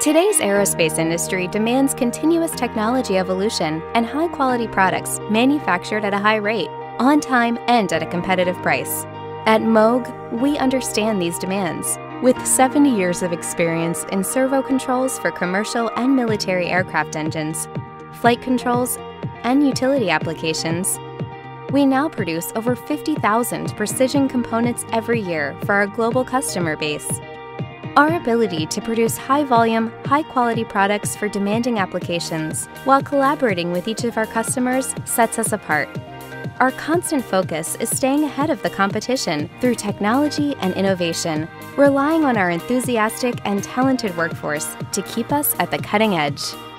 Today's aerospace industry demands continuous technology evolution and high-quality products manufactured at a high rate, on time, and at a competitive price. At Moog, we understand these demands. With 70 years of experience in servo controls for commercial and military aircraft engines, flight controls, and utility applications, we now produce over 50,000 precision components every year for our global customer base. Our ability to produce high-volume, high-quality products for demanding applications while collaborating with each of our customers sets us apart. Our constant focus is staying ahead of the competition through technology and innovation, relying on our enthusiastic and talented workforce to keep us at the cutting edge.